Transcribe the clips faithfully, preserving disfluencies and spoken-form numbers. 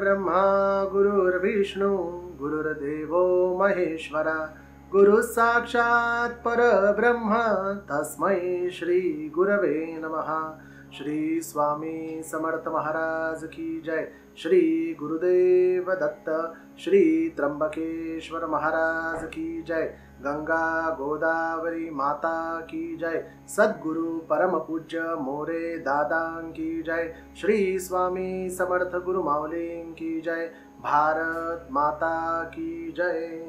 गुरुर्ब्रह्मा गुरुर्विष्णू गुरुर्देवो महेश्वरा गुरु साक्षात परब्रह्म तस्मै श्री गुरवे नमः। श्री स्वामी समर्थ महाराज की जय। श्री गुरुदेव दत्त श्री त्र्यंबकेश्वर महाराज की जय। गंगा गोदावरी माता की जय। सद्गुरु परम पूज्य मोरे दादा की जय। श्री स्वामी समर्थ गुरु माऊली की जय। भारत माता की जय।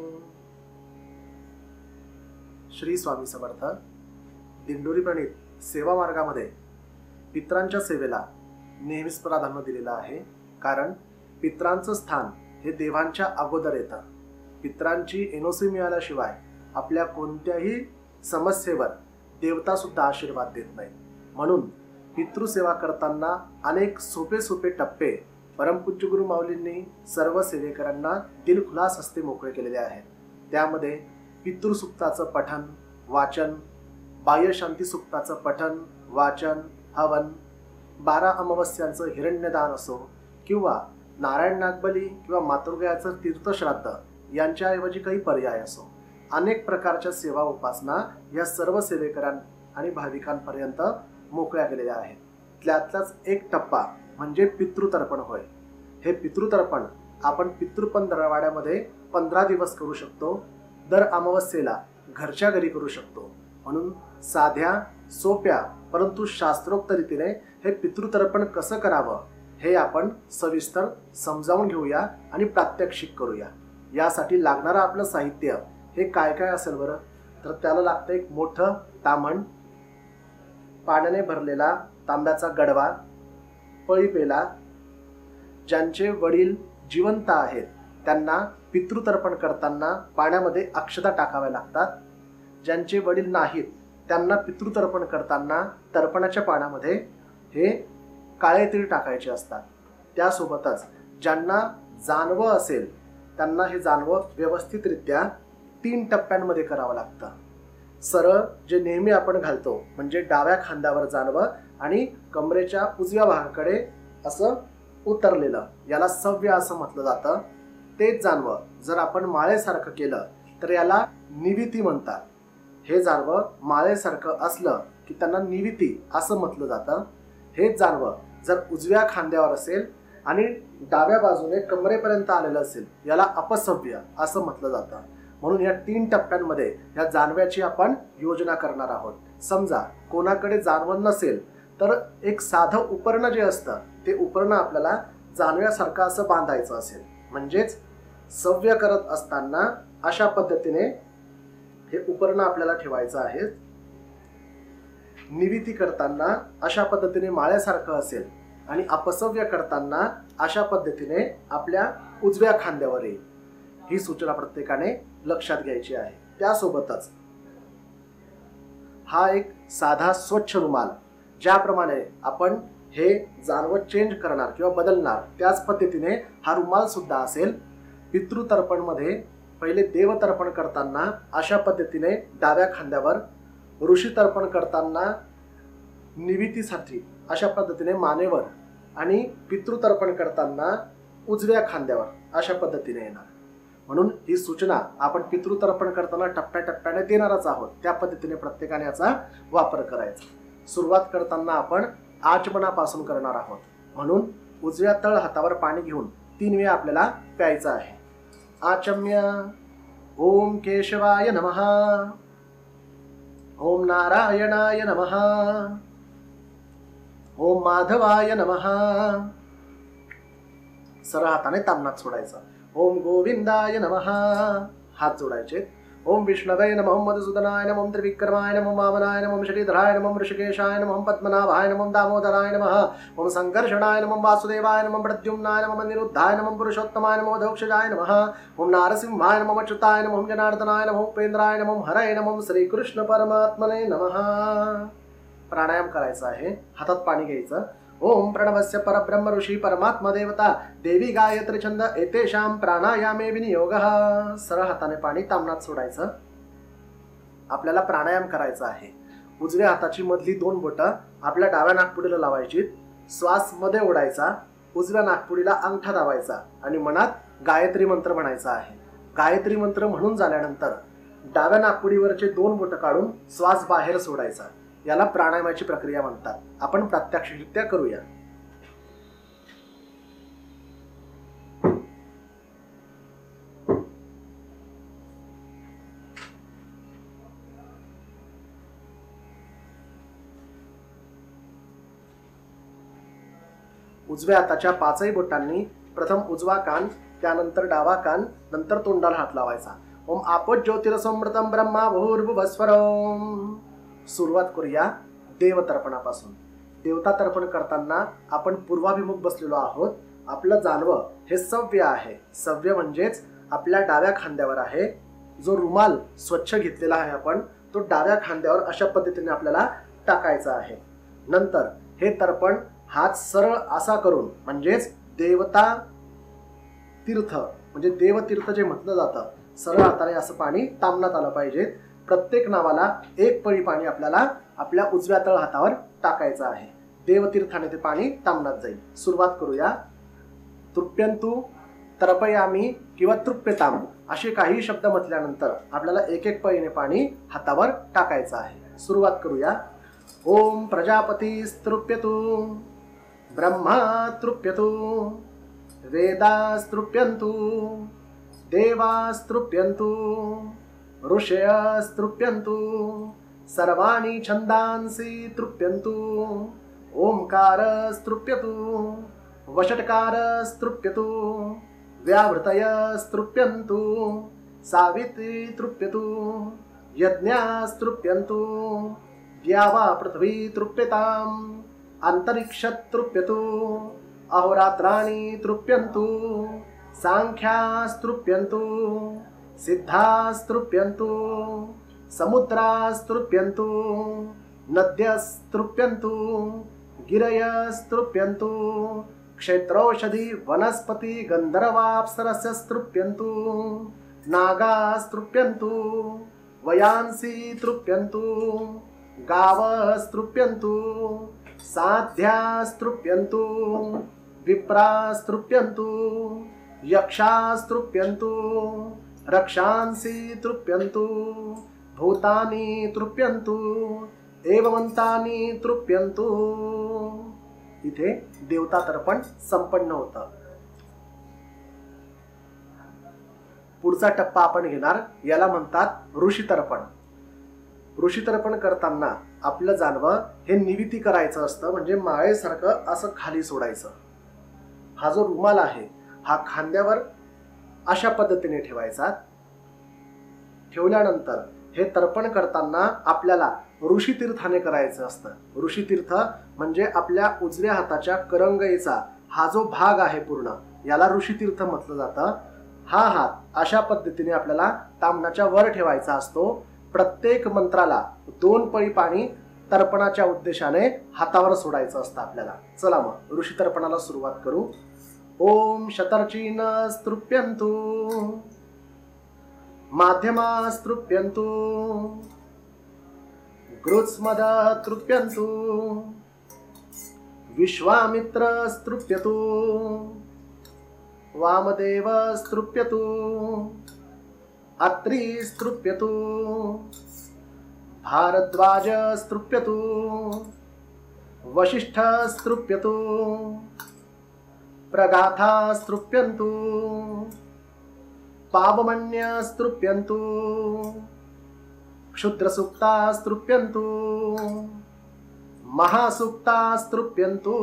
श्री स्वामी समर्थ। दिंडोरी प्रणित सेवा मार्गामध्ये पित्रांच्या सेवेला नेहमीच प्राधान्य दिलेलं आहे, कारण पित्रांचं स्थान हे देवांच्या अगोदर येतं। पित्रांची एनओसी मिळाल्याशिवाय आपल्या कोणत्याही समस्येवर देवता सुद्धा आशीर्वाद देत नाही। म्हणून पितृसेवा करताना अनेक सोपे सोपे टप्पे परमपूज्य गुरु माऊलींनी सर्व सेवेकरांना दिलखुलास हस्ते मोकळे केलेले आहेत। त्यामध्ये पितृसूक्ताचं पठण वाचन, बाह्यशांती सूक्ताचं पठण वाचन, हवन, बारा अमावस्यांचं हिरण्यदान असो किंवा नारायण नागबली किंवा मातृगयाचं तीर्थश्राद्ध यांच्याऐवजी काही पर्याय असो, अनेक प्रकारच्या सेवा उपासना या सर्व सेवेकरां आणि भाविकांपर्यंत मोकळ्या केलेल्या आहेत। त्यातलाच एक टप्पा म्हणजे पितृतर्पण होय। हे पितृतर्पण आपण पितृपंधरवाड्यामध्ये पंधरा दिवस करू शकतो। दर अमावस्येला घरच्या घरी करू शकतो। म्हणून साध्या सोप्या परंतु शास्त्रोक्त रीतीने हे पितृतर्पण कसं करावं हे आपण सविस्तर समजावून घेऊया आणि प्रात्यक्षिक करूया। यासाठी लागणारं आपलं साहित्य हे काय काय असेल बरं? तर त्याला लागतं एक मोठं ताम्हण, पाण्याने भरलेला तांब्याचा गडवा, पळी पेला। ज्यांचे वडील जिवंत आहेत त्यांना पितृतर्पण करताना पाण्यामध्ये अक्षता टाकाव्या लागतात। ज्यांचे वडील नाहीत त्यांना पितृतर्पण करताना तर्पणाच्या पाण्यामध्ये हे काळे तीळ टाकायचे असतात। त्यासोबतच ज्यांना जानवं असेल त्यांना हे जानवं व्यवस्थितरित्या तीन टप्प्यांमध्ये करावं लागतं। सरळ जे नेहमी आपण घालतो म्हणजे डाव्या खांद्यावर जानवं आणि कमरेच्या उजव्या भागाकडे असं उतरलेलं, याला सव्य असं म्हटलं जातं। तेच जानवं जर आपण माळेसारखं केलं तर याला निविती म्हणतात। हे जानवं माळेसारखं असलं की त्यांना निविती असं म्हटलं जातं। हे जानवं जर उजव्या खांद्यावर असेल आणि डाव्या बाजूने कमरेपर्यंत आलेलं असेल याला अपसव्य असं म्हटलं जातं। म्हणून या तीन टप्प्यांमध्ये या जानव्याची आपण योजना करणार आहोत। समजा कोणाकडे जानवं नसेल तर एक साधं उपरणं जे असतं ते उपरणं आपल्याला जानव्यासारखं असं बांधायचं असेल, म्हणजेच सव्य करत असताना अशा पद्धतीने हे उपरणं आपल्याला ठेवायचं आहे। निविती करताना अशा पद्धतीने माळ्यासारखं असेल आणि अपसव्य करताना अशा पद्धतीने आपल्या उजव्या खांद्यावर येईल। ही सूचना प्रत्येकाने लक्षात घ्यायची आहे। त्यासोबतच हा एक साधा स्वच्छ रुमाल, ज्याप्रमाणे आपण हे जानवं चेंज करणार किंवा बदलणार त्याच पद्धतीने हा रुमाल सुद्धा असेल। पितृतर्पण मध्ये पहिले देवतर्पण करताना अशा पद्धतीने डाव्या खांद्यावर, ऋषी तर्पण करताना निवितीसाठी अशा पद्धतीने मानेवर आणि पितृतर्पण करताना उजव्या खांद्यावर अशा पद्धतीने येणार। म्हणून ही सूचना आपण पितृतर्पण करताना टप्प्याटप्प्याने देणारच आहोत। त्या पद्धतीने प्रत्येकाने याचा वापर करायचा। सुरुवात करताना आपण आचमनापासून करणार आहोत। म्हणून उजव्या तळ हातावर पाणी घेऊन तीन वेळा आपल्याला प्यायचं आहे। आचम्य ओम केशवाय नमः, ओम नारायणाय नमः, ओम माधवाय नमः। सरळ हाताने ताम्हणात सोडायचं। ओम गोविंदाय नमः, हात जोडायचे। ओम विष्णवे नमः, ओम मधुसूदनाय नमः, ओम त्रिविक्रमाय नमः, ओम वामनाय नमः, ओम श्रीधराय नमः, ओम ऋषिकेशाय नमः, ओम पद्मनाभाय नमः, ओम दामोदराय नमः, ओम संकर्षणाय नमः, ओम वासुदेवाय नमः, प्रद्युम्नाय नमः, निरुद्धाय नमः, पुरुषोत्तमाय नमः, दक्षजाय नमः, ओम नारसिंहाय नमः, अच्युताय नमः, ओम जनार्दनाय नमः, उपेंद्राय नमः, ओम हरये नमः, ओम श्रीकृष्ण परमात्मने नमः। प्राणायाम करायचा आहे। हातात पाणी घ्यायचं। ओम प्रणवस्य परब्रह्म ऋषी परमात्मा देवता देवी गायत्री छंद एतेषां प्राणायामे विनियोगः। सरळ हाताने पाणी ताम्हणात सोडायचं। आपल्याला प्राणायाम करायचा आहे। उजव्या हाताची मधली दोन बोटं आपल्या डाव्या नाकपुडीला लावायची। श्वास मध्ये ओढायचा उजव्या नाकपुडीला अंगठा दाबायचा आणि मनात गायत्री मंत्र म्हणायचा आहे. गायत्री मंत्र म्हणून झाल्यानंतर डाव्या नाकपुडीवरचे दोन बोटं काढून श्वास बाहेर सोडायचा. याला प्राणायामाची प्रक्रिया म्हणतात. आपण प्रात्यक्षिकरित्या करूया. उजव्या हाताच्या पाचही बोटांनी प्रथम उजवा कान, त्यानंतर डावा कान, नंतर तोंडाला हात लावायचा. ओम आपो ज्योतिरसमृतम ब्रह्मा भूर्भुवस्वरम. सुरुवात करूया देवतर्पणापासून. देवता तर्पण करताना आपण पूर्वाभिमुख बसलेलो आहोत. आपलं जानवं हे सव्य आहे. सव्य म्हणजेच आपल्या डाव्या खांद्यावर आहे. जो रुमाल स्वच्छ घेतलेला आहे आपण, तो डाव्या खांद्यावर अशा पद्धतीने आपल्याला टाकायचा आहे. नंतर हे तर्पण हात सरळ असा करून, म्हणजेच देवता तीर्थ म्हणजे देवतीर्थ जे म्हटलं जातं, सरळ हाताने असं पाणी तांबण्यात आलं पाहिजे. प्रत्येक नावाला एक पळी पाणी आपल्याला आपल्या उजव्या तळ हातावर टाकायचं आहे. देवतीर्थाने ते पाणी तांबण्यात जाईल. सुरुवात करूया. तृप्यंतु, तर्पयामी किंवा तृप्यताम असे काही शब्द म्हटल्यानंतर आपल्याला एक एक पळीने पाणी हातावर टाकायचं आहे. सुरुवात करूया. ओम प्रजापतीस्तृप्यतु, ब्रह्मा तृप्यतु, वेदास्तृप्यन्तु, देवास्तृप्यन्तु, ऋषयस्तृप्यन्तु, सर्वाणि छन्दांसि तृप्यन्तु. ओंकारस्तृप्यतु, वषट्कारस्तृप्यतु, व्यावृतयस्तृप्यन्तु, सावित्री तृप्यतु, यज्ञास्तृप्यन्तु, द्यावा पृथ्वी तृप्यताम्, अंतरिक्षतृप्यतु, अहोरात्राणि तृप्यन्तु, सांख्यास्तृप्यन्तु, सिद्धास्तृप्यन्तु, समुद्रास्तृप्यन्तु, नद्यस्तृप्यन्तु, गिरयस्तृप्यन्तु, क्षेत्रौषधि वनस्पति गन्धर्वाप्सरसस्तृप्यन्तु, नागास्तृप्यन्तु, वयांसि तृप्यन्तु, गावस्तृप्यन्तु, साध्यास्तृप्यन्तु, विप्रास्तृप्यन्तु, यक्षास्तृप्यन्तु, रक्षांसि तृप्यन्तु, भूतानि तृप्यन्तु, एवमंतानि तृप्यन्तु. इथे देवता तर्पण संपन्न होतं. पुढचा टप्पा आपण घेणार, याला म्हणतात ऋषी तर्पण. ऋषी तर्पण करताना आपलं जानवं हे निविती करायचं असतं, म्हणजे माळेसारखं असं खाली सोडायचं. हा जो रुमाल आहे हा खांद्यावर अशा पद्धतीने ठेवायचा. ठेवल्यानंतर हे तर्पण करताना आपल्याला ऋषी तीर्थाने करायचं असतं. ऋषी तीर्थ म्हणजे आपल्या उजव्या हाताच्या करंगईचा हा जो भाग आहे पूर्ण, याला ऋषी तीर्थ म्हटलं जातं. हा हात अशा पद्धतीने आपल्याला तांबणाच्या वर ठेवायचा असतो. प्रत्येक मंत्राला दोन पळी पाणी तर्पणाच्या उद्देशाने हातावर सोडायचं असतं आपल्याला. चला मग ऋषी तर्पणाला सुरुवात करू. ओम शतर्चीनस्तृप्यन्तु, माध्यमास्तृप्यन्तु, गृत्स्मदतृप्यन्तु, विश्वामित्रस्तृप्यतु, वामदेवस्तृप्यतु, अत्रिस्तृप्यतु, भारद्वाजस्तृप्यतु, वसिष्ठस्तृप्यतु, प्रगाथास्तृप्यन्तु, पावमन्यस्तृप्यन्तु, क्षुद्रसुक्तास्तृप्यन्तु, महासुक्तास्तृप्यन्तु.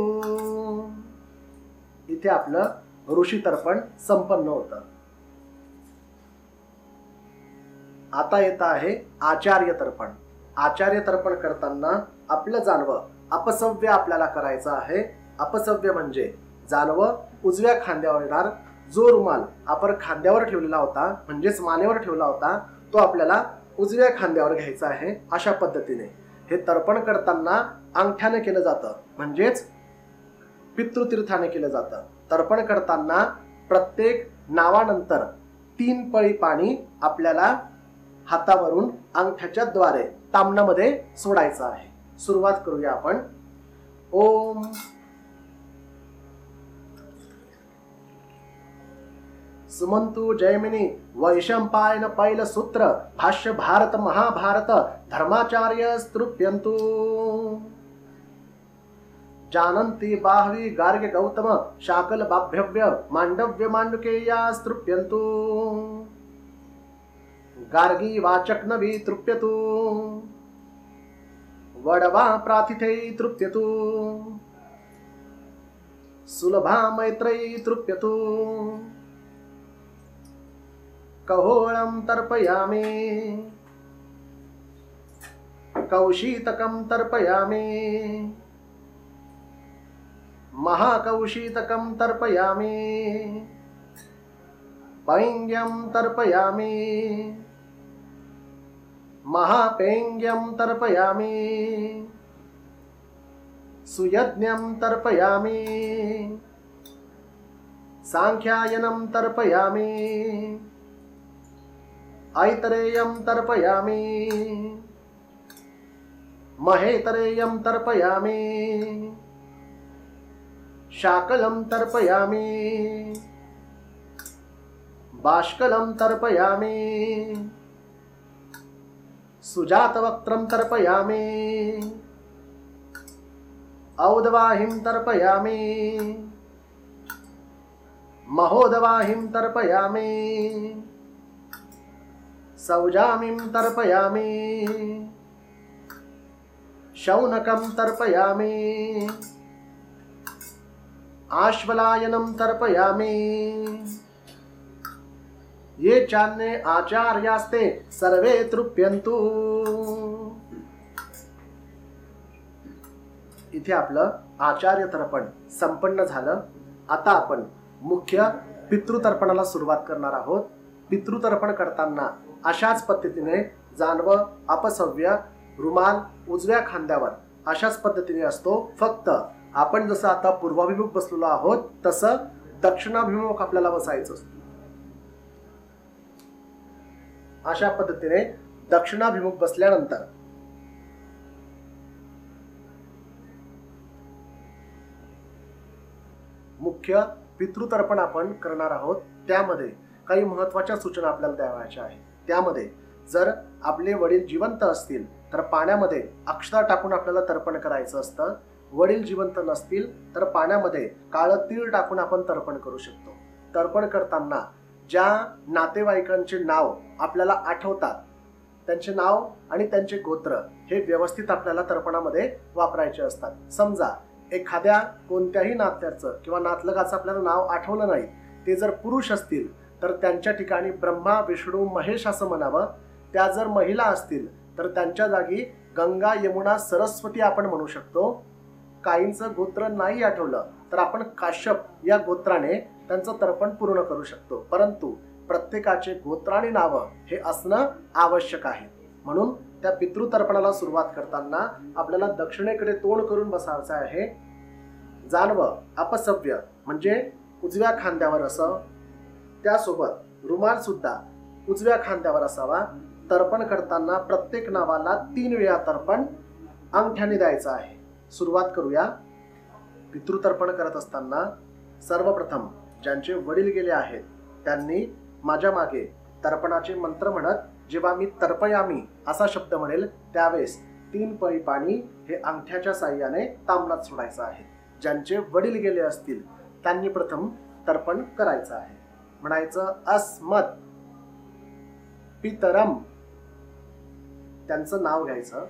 इथे आपलं ऋषी तर्पण संपन्न होतं. आता येत आहे आचार्य तर्पण. आचार्य तर्पण करताना आपलं जानवं अपसव्य आपल्याला करायचं आहे. अपसव्य म्हणजे जानवं उजव्या खांद्यावर येणार. जो रुमाल आपण खांद्यावर ठेवलेला होता, म्हणजेच मानेवर ठेवला होता, तो आपल्याला उजव्या खांद्यावर घ्यायचा आहे. अशा पद्धतीने हे तर्पण करताना अंगठ्याने केलं जातं, म्हणजेच पितृतीर्थाने केलं जातं. तर्पण करताना प्रत्येक नावानंतर तीन पळी पाणी आपल्याला हातावरून अंगठ्याच्या द्वारे ताम्हणामध्ये सोडायचं आहे. सुरुवात करूया आपण. ओम सुमंतु जैमिनी वैशंपायन पैल सूत्र भाष्य भारत महाभारत धर्माचार्य स्तृप्यन्तु जानन्ति बाह्वी गार्ग्य गौतम शाकल बाभ्यव्य मांडव्य मांडुकेया स्तृप्यन्तु गार्गी वाचक नवी तृप्यतु वडवा प्राथिथे तृप्यतु सुलभा मैत्रेयी तृप्यतु कहोळं तर्पयामि कौशीतकं तर्पयामि महाकौशीतकं तर्पयामि पैंग्यं तर्पयामि महापेंग्यं तर्पयामि सुयज्ञं तर्पयामि सांख्यायनं तर्पयामि ऐतरेयं तर्पयामि महेतरेयं तर्पयामि शाकलं तर्पयामि बाष्कलं तर्पयामि सुजातवक्त्रं तर्पयामि औदवाहिं तर्पयामि महोदवाहिं तर्पयामि सौजामिं तर्पयामि शौनकं तर्पयामि आश्वलायनं तर्पयामि ये चान्ये आचार्यास्ते सर्वे तृप्यन्तु। इथे आपलं आचार्य तर्पण संपन्न झालं। आता आपण मुख्य पितृतर्पणाला सुरुवात करणार आहोत। पितृतर्पण करताना अशाच पद्धतीने जानवं अपसव्य रुमाल उजव्या खांद्यावर अशाच पद्धतीने असतो। फक्त आपण जसं आता पूर्वाभिमुख बसलेलो आहोत तसं दक्षिणाभिमुख आपल्याला बसायचं असतं। अशा पद्धतीने दक्षिणाभिमुख बसल्यानंतर मुख्य पितृतर्पण आपण करणार आहोत। त्यामध्ये काही महत्त्वाच्या सूचना आपल्याला द्यावयाच्या आहेत। त्यामध्ये जर आपले वडील जिवंत असतील तर पाण्यामध्ये अक्षता टाकून आपल्याला तर्पण करायचं असतं। वडील जिवंत नसतील तर पाण्यामध्ये काळं तीळ टाकून आपण तर्पण करू शकतो। तर्पण करताना ज्या नातेवाईकांचे नाव आपल्याला आठवतात त्यांचे नाव आणि त्यांचे गोत्र हे व्यवस्थित आपल्याला तर्पणामध्ये वापरायचे असतात। समजा एखाद्या कोणत्याही नात्याचं किंवा नातलगाचं आपल्याला नाव आठवलं नाही, ते जर पुरुष असतील तर त्यांच्या ठिकाणी ब्रह्मा विष्णू महेश असं म्हणावं। त्या जर महिला असतील तर त्यांच्या जागी गंगा यमुना सरस्वती आपण म्हणू शकतो। काहींचं गोत्र नाही आठवलं तर आपण काश्यप या गोत्राने त्यांचं तर्पण पूर्ण करू शकतो। परंतु प्रत्येकाचे गोत्र आणि नावं हे असणं आवश्यक आहे। म्हणून त्या पितृतर्पणाला सुरुवात करताना आपल्याला दक्षिणेकडे तोंड करून बसायचं आहे। जानवं अपसव्य म्हणजे उजव्या खांद्यावर असं, त्यासोबत रुमाल सुद्धा उजव्या खांद्यावर असावा। तर्पण करताना प्रत्येक नावाला तीन वेळा तर्पण अंगठ्याने द्यायचं आहे। सुरुवात करूया। पितृतर्पण करत असताना सर्वप्रथम ज्यांचे वडील गेले आहेत त्यांनी माझ्या मागे तर्पणाचे मंत्र म्हणत जेव्हा मी तर्पयामी असा शब्द म्हणेल त्यावेळेस तीन पळी पाणी हे अंगठ्याच्या साह्याने तांबणात सोडायचं आहे। ज्यांचे वडील गेले असतील त्यांनी प्रथम तर्पण करायचं आहे। म्हणायचं अस्मत् पितरम, त्यांचं नाव घ्यायचं।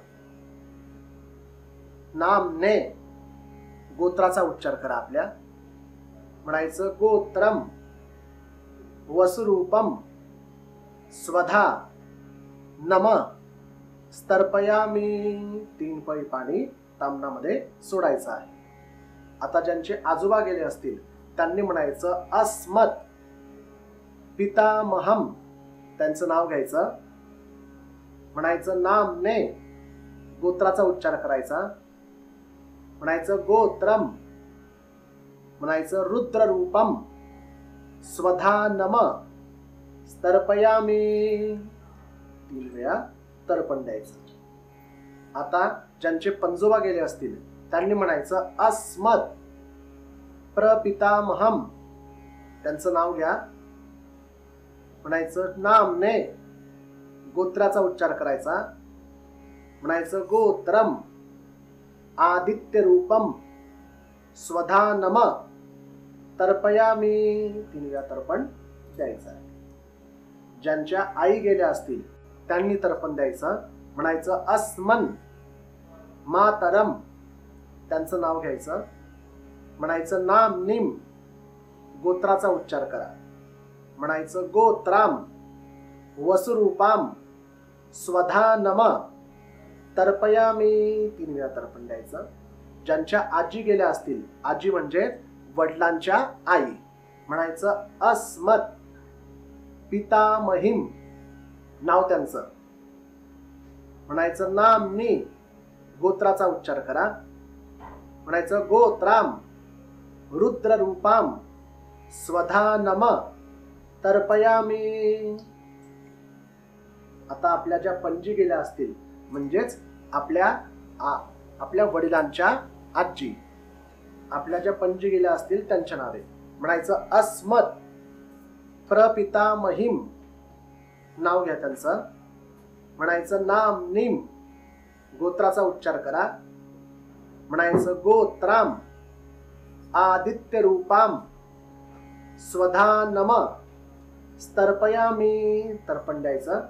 नामने, गोत्राचा उच्चार करा आपल्या। म्हणायचं गोत्रम वसुरूपम स्वधा नम स्तर्पयामी, तीन पळी पाणी तांबणामध्ये सोडायचं आहे। आता ज्यांचे आजोबा गेले असतील त्यांनी म्हणायचं अस्मत् पितामहम, त्यांचं नाव घ्यायचं। म्हणायचं नामने, गोत्राचा उच्चार करायचा। म्हणायचं गोत्रम, म्हणायचं रुद्ररूपम स्वधा नम स्तर्पयामी, तीन वेळा तर्पण द्यायचं। आता ज्यांचे पंजोबा गेले असतील त्यांनी म्हणायचं अस्मत् प्रपितामहम, त्यांचं नाव घ्या। म्हणायचं नामने, गोत्राचा उच्चार करायचा, म्हणायचं गोत्रम, आदित्य रूपम, स्वधा नम, तर्पयामी, तीन वेळा तर्पण द्यायचं आहे. ज्यांच्या आई गेल्या असतील त्यांनी तर्पण द्यायचं, म्हणायचं अस्मन मातरम, त्यांचं नाव घ्यायचं, म्हणायचं नाम निम, गोत्राचा उच्चार करा, म्हणायचं गोत्राम, वसुरूपाम, स्वधा नम, तर्पयामी, तीन वेळा तर्पण द्यायचं. ज्यांच्या आजी गेल्या असतील, आजी म्हणजे वडिलांच्या आई, म्हणायचं अस्मत पितामहीम, नाव त्यांचं, म्हणायचं नामनी, गोत्राचा उच्चार करा, म्हणायचं गोत्राम, रुद्ररूपाम, स्वधा नम, तर्पयामी. आता आपल्या ज्या पणजी गेल्या असतील, म्हणजेच आपल्या आ, आपल्या वडिलांच्या आजी, आपल्या ज्या पणजी गेल्या असतील त्यांच्या नावे, म्हणायचं अस्मत प्रपितामहीम, नाव घ्या त्यांचं, म्हणायचं नाम निम, गोत्राचा उच्चार करा, म्हणायचं गोत्राम, आदित्य रूपाम, स्वधा नम, तर्पयामी, तर्पण द्यायचं.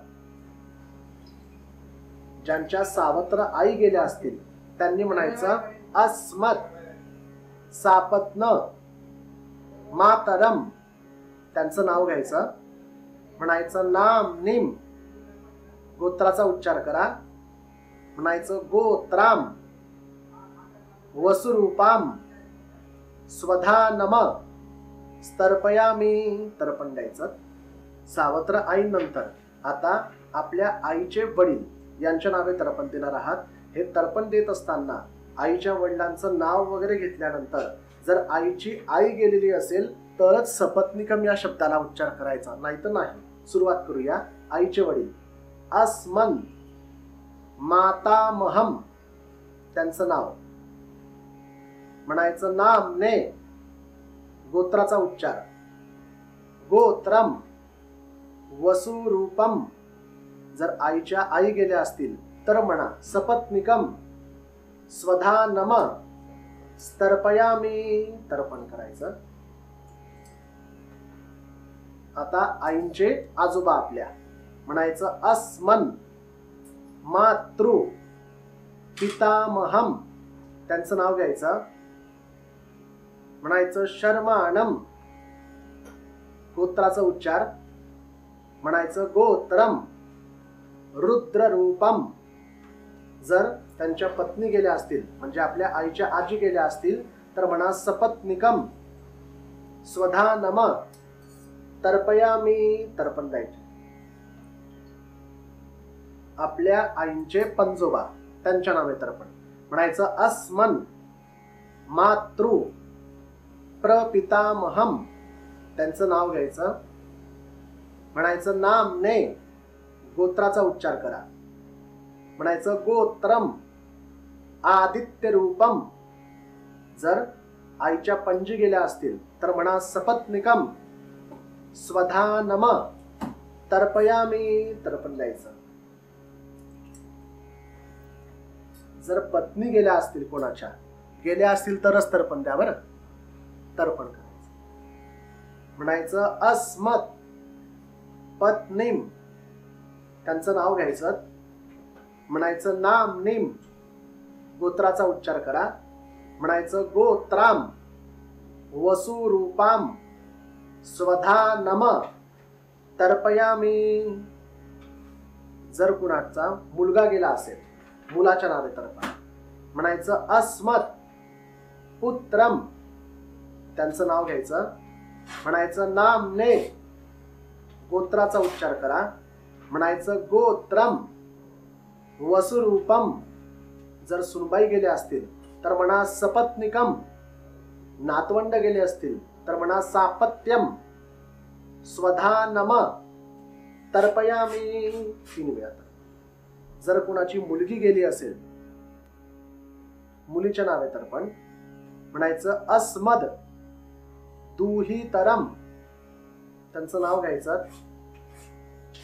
ज्यांच्या सावत्र आई गेल्या असतील त्यांनी म्हणायचं अस्मत सापत्न मातरम, त्यांचं नाव घ्यायचं, म्हणायचं नाम निम, गोत्राचा उच्चार करा, म्हणायचं गोत्राम, वसुरूपाम, स्वधा नम, तर्पयामी, तर्पण द्यायचं. सावत्र आईनंतर आता आपल्या आईचे वडील यांच्या नावे तर्पण देणार आहात. हे तर्पण देत असताना आईच्या वडिलांचं नाव वगैरे घेतल्यानंतर जर आईची आई गेलेली असेल तरच सपत्निकम या शब्दाला उच्चार करायचा, नाहीतर नाही. सुरुवात करूया. आईचे वडील अस्मन मातामहम, त्यांचं नाव, म्हणायचं नामने, गोत्राचा उच्चार, गोत्रम, वसुरूपम. जर आईच्या आई गेल्या असतील तर म्हणा सपत्निकम, स्वधा नम, तर्पयामी, तर्पण करायचं. आता आईंचे आजोबा आपल्या, म्हणायचं अस्मन मातृ पितामहम, त्यांचं नाव घ्यायचं, म्हणायचं शर्माणम, गोत्राचा उच्चार, म्हणायचं गोत्रम, रुद्ररूपम. जर त्यांच्या पत्नी गेल्या असतील म्हणजे आपल्या आईच्या आजी गेल्या असतील तर म्हणा सपत्निकम, स्वधा नम, तर्पयामी, तर्पण द्यायचे. आपल्या आईंचे पंजोबा त्यांच्या नावे तर्पण, म्हणायचं अस्मन मातृ प्रपितामहम, त्यांचं नाव घ्यायचं, म्हणायचं नामने, गोत्राचा उच्चार करा, म्हणायचं गोत्रम, आदित्य रूपम. जर आईच्या पणजी गेल्या असतील तर म्हणा सपत्निकम, स्वधा नम, तर्पयामी, तर्पण द्यायचं. जर पत्नी गेल्या असतील, कोणाच्या गेल्या असतील तरच तर्पण द्या बरं, तर्पण करायचं. म्हणायचं अस्मत पत्नीम, त्यांचं नाव घ्यायचं, म्हणायचं नाम निम, गोत्राचा उच्चार करा, म्हणायचं गोत्राम, वसुरूपाम, स्वधा नम, तर्पयामी. जर कुणाचा मुलगा गेला असेल, मुलाच्या नावे तर्पण, म्हणायचं अस्मत पुत्रम, त्यांचं नाव घ्यायचं, म्हणायचं नामने, गोत्राचा उच्चार करा, म्हणायचं गोत्रम, वसुरूपम. जर सुनबाई गेले असतील तर म्हणा सपत्निकम, नातवंड गेले असतील तर म्हणा सापत्यम, स्वधा नम, तर्पयामी, तीन वेळा. जर कुणाची मुलगी गेली असेल, मुलीच्या नावे तर्पण, म्हणायचं अस्मद दुहितरम, त्यांचं नाव घ्यायचं,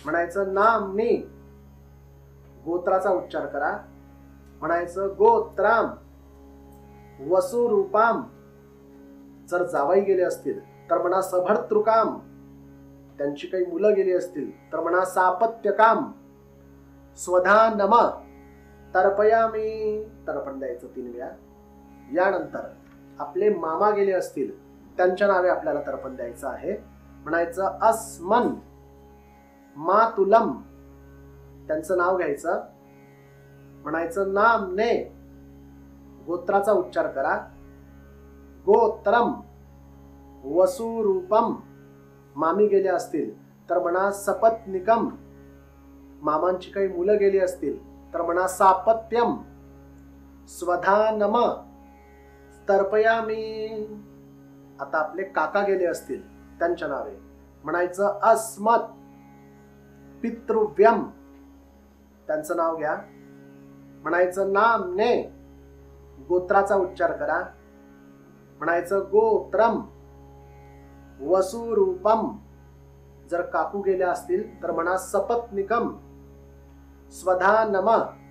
म्हणायचं नामनी, गोत्राचा उच्चार करा, म्हणायचं गोत्राम, वसुरूपाम, जर जावई गेले असतील तर म्हणा सभर्तृकाम, त्यांची काही मुलं गेली असतील तर म्हणा सापत्यकाम, स्वधा नम, तर्पयामी, तर्पण द्यायचं तीन वेळा. यानंतर आपले मामा गेले असतील त्यांच्या नावे आपल्याला तर्पण द्यायचं आहे. म्हणायचं अस्मन मातुलम, त्यांचं नाव घ्यायचं, म्हणायचं नामने, गोत्राचा उच्चार करा, गोत्रम, वसुरूपम, मामी गेले असतील तर म्हणा सपत्निकम, मामांची काही मुलं गेली असतील तर म्हणा सापत्यम, स्वधानम, तर्पयामी. आता आपले काका गेले असतील त्यांच्या नावे म्हणायचं अस्मत् पितृव्यम, त्यांचं नाव घ्या, म्हणायचं नामने, गोत्राचा उच्चार करा, म्हणायचं गोत्रम, वसुरूपम, जर काकू गेल्या असतील तर म्हणा सपत्निकम, स्वधानम,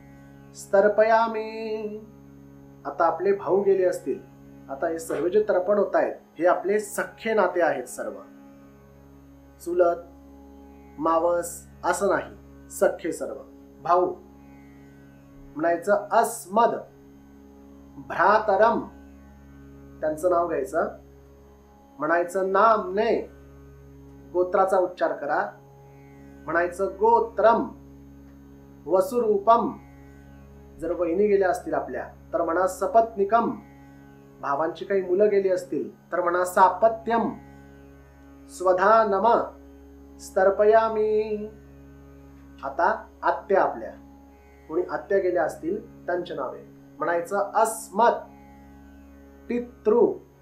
स्तर्पयामी. आता आपले भाऊ गेले असतील, आता हे सर्व जे तर्पण होत आहेत हे आपले सख्खे नाते आहेत, सर्व चुलत मावस असं नाही, सख्खे सर्व भाऊ. म्हणायचं अस्मद भ्रातरम, त्यांचं नाव घ्यायचं, म्हणायचं नामने, गोत्राचा उच्चार करा, म्हणायचं गोत्रम, वसुरूपम, जर वहिनी गेल्या असतील आपल्या तर म्हणा सपत्निकम, भावांची काही मुलं गेली असतील तर म्हणा सापत्यम, स्वधानम, स्तर्पयामी. आता आत्या आपल्या, कोणी आत्या गेल्या असतील त्यांच्या नावे म्हणायचं अस्मत् पितृ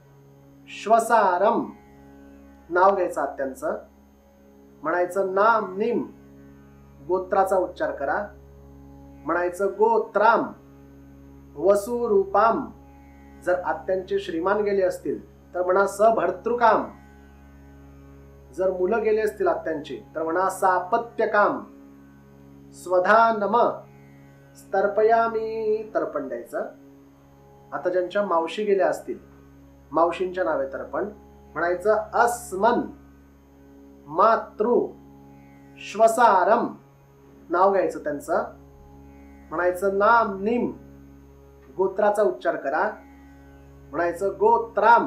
श्वसारम, नाव घ्यायचं आत्यांचं, म्हणायचं नामनिम, गोत्राचा उच्चार करा, म्हणायचं गोत्राम, वसुरूपाम, जर आत्यांचे श्रीमान गेले असतील तर म्हणा सभर्तृकाम, जर मुलं गेले असतील आत्यांची तर म्हणा सापत्यकाम, स्वधानम, स्तर्पयामी, तर्पण द्यायचं. आता ज्यांच्या मावशी गेल्या असतील मावशींच्या नावे तर्पण, म्हणायचं अस्मन मातृ श्वसारम, नाव घ्यायचं त्यांचं, म्हणायचं नाम निम, गोत्राचा उच्चार करा, म्हणायचं गोत्राम,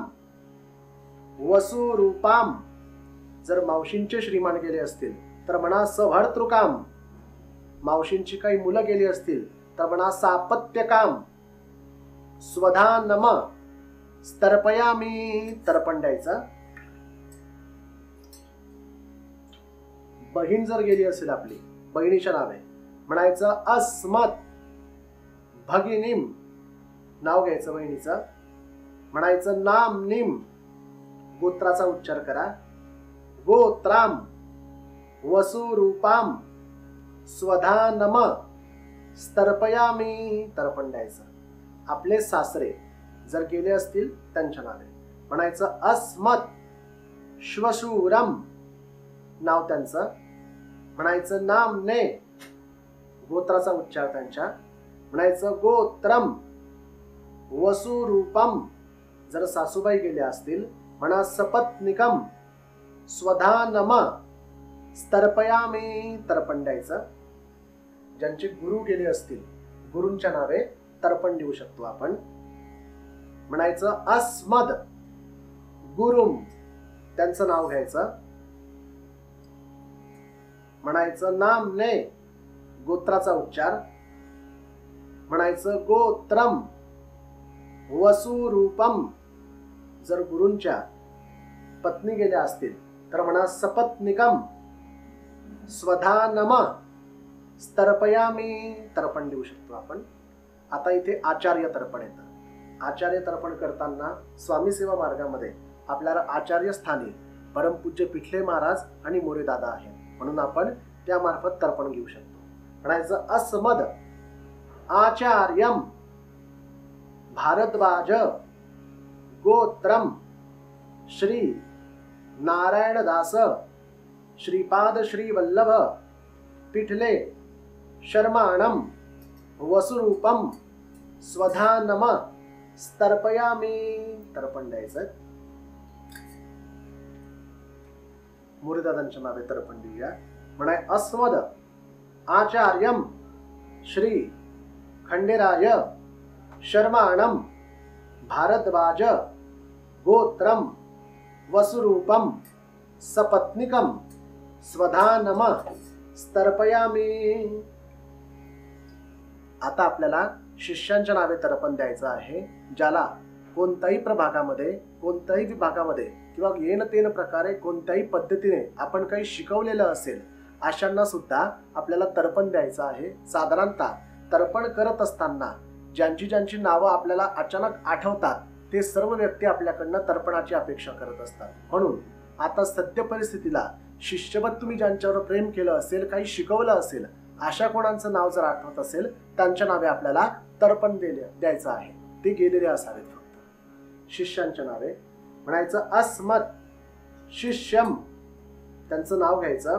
वसुरूपाम, जर मावशींचे श्रीमान गेले असतील तर म्हणा सभर्तृकाम, मावशींची काही मुलं गेली असतील तर म्हणा सापत्यकाम, स्वधानम, स्तर्पयामी, तर्पण द्यायचं. बहीण जर गेली असेल आपली, बहिणीच्या नावे म्हणायचं अस्मत् भगिनीम, नाव घ्यायचं बहिणीचं, म्हणायचं नामनिम, गोत्राचा उच्चार करा, गोत्राम, वसुरूपाम, स्वधानम, स्तर्पयामी, तर्पण द्यायचं. आपले सासरे जर गेले असतील त्यांच्या नावे म्हणायचं अस्मत् श्वशूरम, नाव त्यांचं, म्हणायचं नामने, गोत्राचा उच्चार त्यांच्या, म्हणायचं गोत्रम, वसुरूपम, जर सासूबाई गेल्या असतील म्हणा सपत्निकम, स्वधानम, स्तर्पयामी, तर्पण द्यायचं. ज्यांचे गुरु गेले असतील गुरूंच्या नावे तर्पण देऊ शकतो आपण. म्हणायचं अस्मद गुरुम, त्यांचं नाव घ्यायचं, म्हणायचं नामने, गोत्राचा उच्चार, म्हणायचं गोत्रम, वसुरूपम, जर गुरूंच्या पत्नी गेल्या असतील तर म्हणा सपत्निकम, स्वधानम, स्तर्पयामी, तर्पण देऊ शकतो आपण. आता इथे आचार्य तर्पण येतं. आचार्य तर्पण करताना स्वामी सेवा मार्गामध्ये आपल्याला आचार्य स्थानी परमपूज्य पिठले महाराज आणि मोरे दादा आहेत, म्हणून आपण त्यामार्फत तर्पण घेऊ शकतो. म्हणायचं अस्मद आचार्यम भारद्वाज गोत्रम श्री नारायणदास श्रीपाद श्री वल्लभ पिठले शर्माणम वसुरूपम स्वधानम स्तर्पयामी. तर्पण द्यायचं. मुरदादांच्या नावे तर्पण देऊया. म्हणाय अस्मद आचार्यम श्री खंडेराय शर्माणम भारद्वाज गोत्रम वसुरूपम सपत्निकम स्वधानम स्तर्पयामी. आता आपल्याला शिष्यांच्या नावे तर्पण द्यायचं आहे. ज्याला कोणत्याही प्रभागामध्ये कोणत्याही विभागामध्ये किंवा येन तेन प्रकारे कोणत्याही पद्धतीने आपण काही शिकवलेलं असेल अशांना सुद्धा आपल्याला तर्पण द्यायचं आहे. साधारणतः तर्पण करत असताना ज्यांची ज्यांची नावं आपल्याला अचानक आठवतात ते सर्व व्यक्ती आपल्याकडनं तर्पणाची अपेक्षा करत असतात. म्हणून आता सद्य परिस्थितीला शिष्यवत तुम्ही ज्यांच्यावर प्रेम केलं असेल, काही शिकवलं असेल, अशा कोणाचं नाव जर आठवत असेल त्यांच्या नावे आपल्याला तर्पण द्यायचं आहे. ते गेलेले असावेत फक्त. शिष्यांच्या नावे म्हणायचं अस्मत् शिष्यम, त्यांचं नाव घ्यायचं.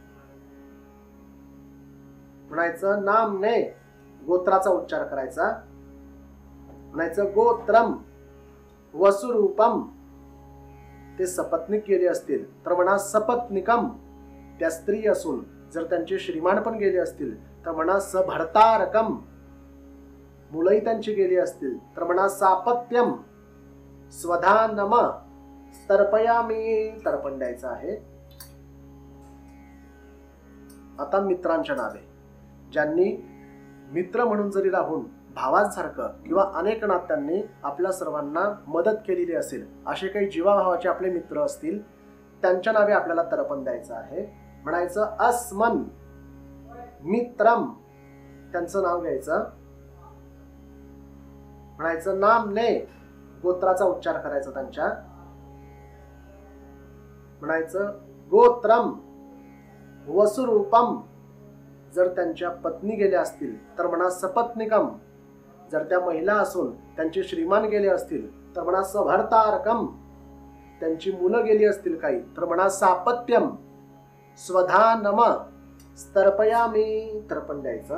म्हणायचं नामने, गोत्राचा उच्चार करायचा. म्हणायचं गोत्रम वसुरूपम, ते सपत्निक गेले असतील तर म्हणा सपत्निकम, त्या स्त्री असून जर त्यांचे श्रीमान पण गेले असतील तर म्हणा सभर्तारकम, मुलंही त्यांची गेली असतील तर म्हणा सापत्यम स्वधानम स्तर्पयामी. तर्पण द्यायचं आहे. आता मित्रांच्या नावे, ज्यांनी मित्र म्हणून जरी राहून भावासारखं किंवा अनेक नात्यांनी आपल्या सर्वांना मदत केलेली असेल, असे काही जीवाभावाचे आपले मित्र असतील त्यांच्या नावे आपल्याला तर्पण द्यायचं आहे. म्हणायचं अस्मन मित्रम, त्यांचं नाव घ्यायचं. म्हणायचं नामने, गोत्राचा उच्चार करायचा त्यांच्या. म्हणायचं गोत्रम वसुरूपम, जर त्यांच्या पत्नी गेल्या असतील तर म्हणा सपत्निकम, जर त्या महिला असून त्यांचे श्रीमान गेले असतील तर म्हणा सभर्तारकम, त्यांची मुलं गेली असतील काही तर म्हणा सापत्यम स्वधानम स्तर्पयामी. तर्पण द्यायचं.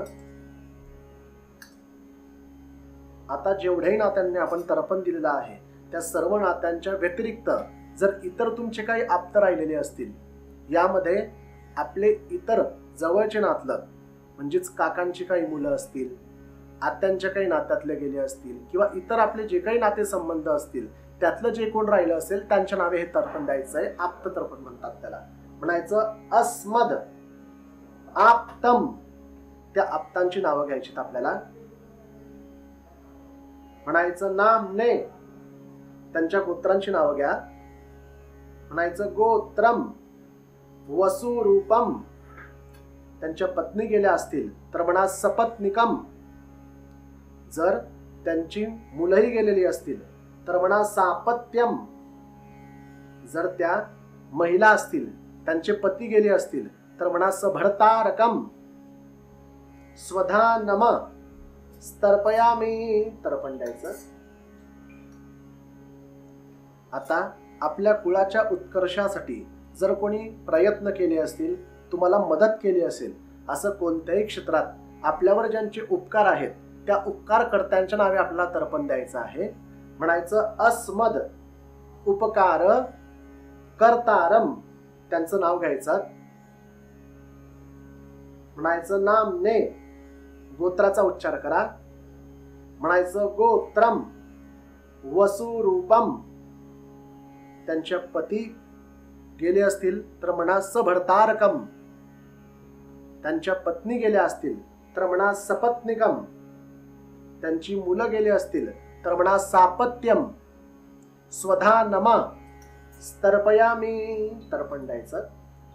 आता जेवढ्याही नात्यांनी आपण तर्पण दिलेलं आहे त्या सर्व नात्यांच्या व्यतिरिक्त जर इतर तुमचे काही आप्त राहिलेले असतील, यामध्ये आपले इतर जवळचे नातलं म्हणजेच काकांची काही मुलं असतील, आत्यांच्या काही नात्यातले गेले असतील किंवा इतर आपले जे काही नाते संबंध असतील त्यातलं जे कोण राहिलं असेल त्यांच्या नावे हे तर्पण द्यायचं आहे. आप्त तर्पण म्हणतात त्याला. म्हणायचं अस्मद आप्तम, त्या आप्तांची नावं घ्यायची आपल्याला. म्हणायचं नामने, त्यांच्या गोत्रांची नावं घ्या. म्हणायचं गोत्रम वसुरूपम, त्यांच्या पत्नी गेल्या असतील तर म्हणा सपत्निकम, जर त्यांची मुलंही गेलेली असतील तर म्हणा सापत्यम, जर त्या महिला असतील त्यांचे पती गेले असतील तर म्हणा सभर्तारकम स्वधानम स्तर्पयामी. तर्पण द्यायचं. आता आपल्या कुळाच्या उत्कर्षासाठी जर कोणी प्रयत्न केले असतील, तुम्हाला मदत केली असेल, असं कोणत्याही क्षेत्रात आपल्यावर ज्यांचे उपकार आहेत त्या उपकारकर्त्यांच्या नावे आपल्याला तर्पण द्यायचं आहे. म्हणायचं अस्मद उपकार कर्तारम, त्यांचं नाव घ्यायचं. म्हणायचं नामने, गोत्राचा उच्चार करा. म्हणायचं गोत्रम वसुरूपम, त्यांच्या पती गेले असतील तर म्हणा सभर्तारकम, त्यांच्या पत्नी गेल्या असतील तर म्हणा सपत्निकम, त्यांची मुलं गेली असतील तर म्हणा सापत्यम स्वधानम स्तर्पयामी. तर्पण द्यायचं.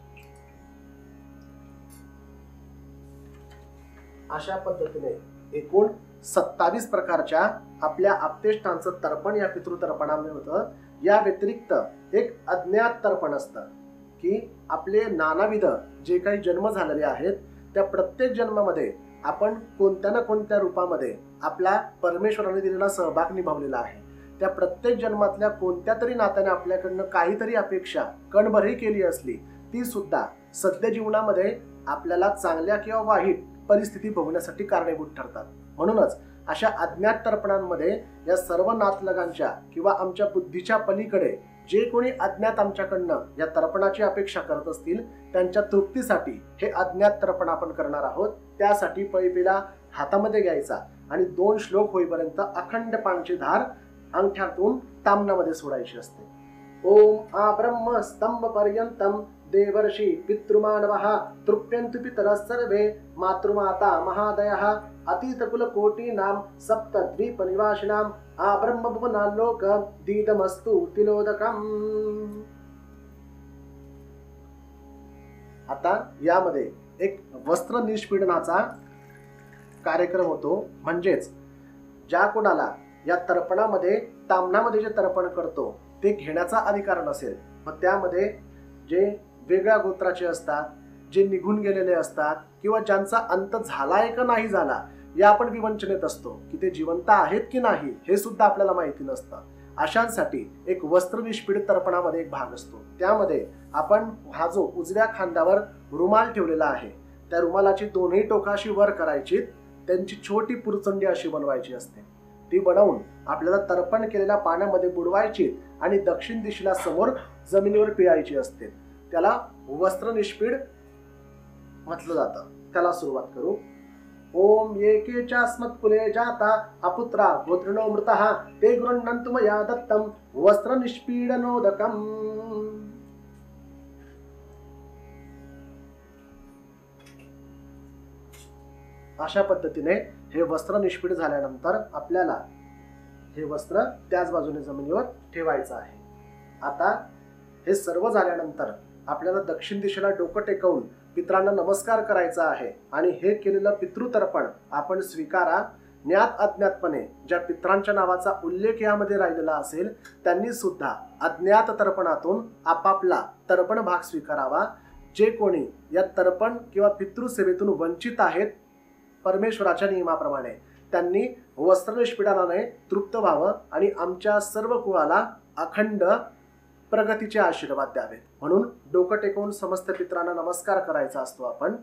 अशा पद्धतीने एकूण सत्तावीस प्रकारच्या आपल्या आप्तेष्टांचं तर्पण या पितृतर्पणामध्ये होतं. या व्यतिरिक्त एक अज्ञात तर्पण असतं की आपले नानाविध जे काही जन्म झालेले आहेत त्या प्रत्येक जन्मामध्ये आपण कोणत्या ना कोणत्या रूपामध्ये आपला परमेश्वराने दिलेला सहभाग निभावलेला आहे. त्या प्रत्येक जन्मातल्या कोणत्या तरी नात्याने आपल्याकडनं काहीतरी अपेक्षा कणभरही केली असली ती सुद्धा सध्या जीवनामध्ये आपल्याला चांगल्या किंवा वाईट परिस्थिती भोगण्यासाठी कारणीभूत ठरतात. म्हणूनच अशा अज्ञात तर्पणांमध्ये या सर्व नातलगांच्या किंवा आमच्या बुद्धीच्या पलीकडे जे कोणी अज्ञात आमच्याकडनं या तर्पणाची अपेक्षा करत असतील त्यांच्या तृप्तीसाठी हे अज्ञात तर्पण आपण करणार आहोत. त्यासाठी पैपेला हातामध्ये घ्यायचा आणि दोन श्लोक होईपर्यंत अखंड पाण्याची धार अंगठ्यातून ताम्नामध्ये सोडायची असते. ओम आ ब्रह्म स्तंभ पर्यंतम देवर्षी पितृमानवः तृप्यन्तु पितरः सर्वे मातृमाता महादयः अतीतकुल कोटीनां सप्तद्वीप निवासिनां आ ब्रह्म भुवनाल्लोक दीदमस्तु तिलोदकम्. आता यामध्ये एक वस्त्र निष्पीडनाचा कार्यक्रम होतो. म्हणजेच ज्या कोणाला या तर्पणामध्ये ताम्नामध्ये जे तर्पण करतो ते घेण्याचा अधिकार नसेल, मग त्यामध्ये जे वेगळ्या गोत्राचे असतात, जे निघून गेलेले असतात किंवा ज्यांचा अंत झालाय का नाही झाला या आपण विवंचनेत असतो की ते जिवंत आहेत की नाही हे सुद्धा आपल्याला माहिती नसतं. अशांसाठी एक वस्त्र निष्पीडित तर्पणामध्ये एक भाग असतो. त्यामध्ये आपण हा जो उजव्या खांद्यावर रुमाल ठेवलेला आहे त्या रुमालाची दोन्ही टोकाशी वर करायची, त्यांची छोटी पुरचंडी अशी बनवायची असते. ती बनवून आपल्याला तर्पण केलेल्या पाण्यामध्ये बुडवायची आणि दक्षिण दिशेला समोर जमिनीवर पिळायची असते. त्याला वस्त्र निष्पीड म्हटलं जातं. त्याला सुरुवात करू. ओम येके चास्मत्कुले जाता अपुत्रा गोत्रिणो मृतः ते गृह्णन्तु मया दत्तं वस्त्र निष्पीडनोदकम्. अशा पद्धतीने हे वस्त्र निष्पीड झाल्यानंतर आपल्याला हे वस्त्र त्याच बाजूने जमिनीवर ठेवायचं आहे. आता हे सर्व झाल्यानंतर आपल्याला दक्षिण दिशेला डोकं टेकवून पितरांना नमस्कार करायचा आहे आणि हे केलेलं पितृतर्पण आपण स्वीकारा. ज्ञात अज्ञातपणे ज्या पितरांच्या नावाचा उल्लेख यामध्ये राहिलेला असेल त्यांनी सुद्धा अज्ञात तर्पणातून आपापला तर्पण भाग स्वीकारावा. जे कोणी या तर्पण किंवा पितृसेवेतून वंचित आहेत परमेश्वराच्या नियमाप्रमाणे त्यांनी वस्त्र निष्पीडनाने तृप्त व्हावं आणि आमच्या सर्व कुळाला अखंड प्रगतीचे आशीर्वाद द्यावेत. म्हणून डोकं टेकवून समस्त पितरांना नमस्कार करायचा असतो आपण.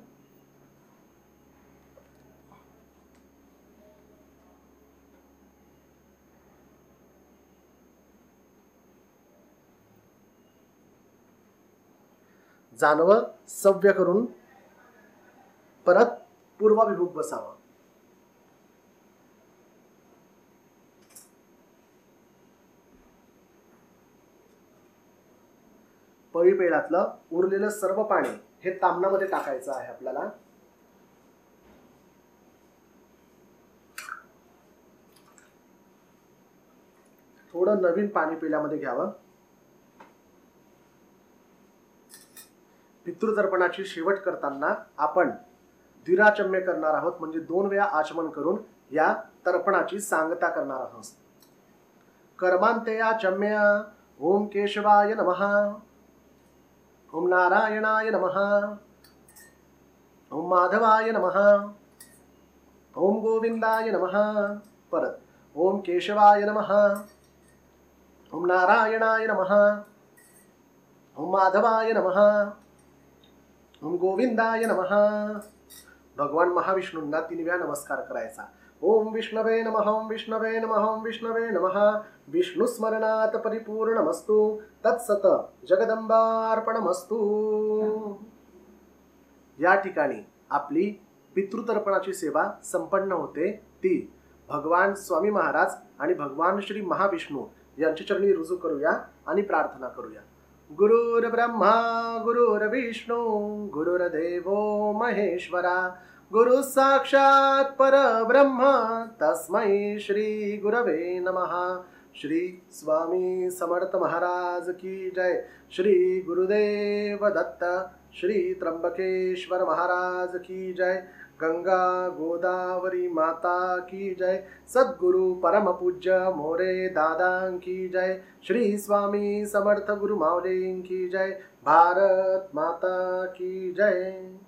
जानवं सव्य करून परत पूर्वाभिमुख बसावं. पळी पेळातलं उरलेलं सर्व पाणी हे ताम्नामध्ये टाकायचं आहे आपल्याला. थोडं नवीन पाणी पेल्यामध्ये घ्यावं. पितृतर्पणाची शेवट करताना आपण द्विराचम्य करणार आहोत. म्हणजे दोन वेळा आचमन करून या तर्पणाची सांगता करणार आहोत. कर्मांतया चम्य ओम केशवाय नमः, ओम नारायणाय नमः, ओम माधवाय नमः, ओम गोविंदाय नमः. परत ओम केशवाय नमः, ओम नारायणाय नमः, ओम माधवाय नमः, ओम गोविंदाय नमः. भगवान महाविष्णूंना तीन वेळा नमस्कार करायचा. ओम विष्णवे नमः, ओम विष्णवे नमः, ओम विष्णवे नमः. विष्णू स्मरणात परिपूर्णमस्तु. तत्सत जगदंबार्पणमस्तु. या ठिकाणी आपली पितृतर्पणाची सेवा संपन्न होते. ती भगवान स्वामी महाराज आणि भगवान श्री महाविष्णू यांच्या चरणी रुजू करूया आणि प्रार्थना करूया. गुरुर ब्रह्मा गुरुर्विष्णू गुरुर्देवो महेश्वरा गुरु साक्षात परब्रह्म तस्मै श्री गुरवे नमः. श्री स्वामी समर्थ महाराज की जय. श्री गुरुदेव दत्त. श्री त्र्यंबकेश्वर महाराज की जय. गंगा गोदावरी माता की जय. सद्गुरु परम पूज्य मोरे दादा की जय. श्री स्वामी समर्थ गुरु माऊली की जय. भारत माता की जय.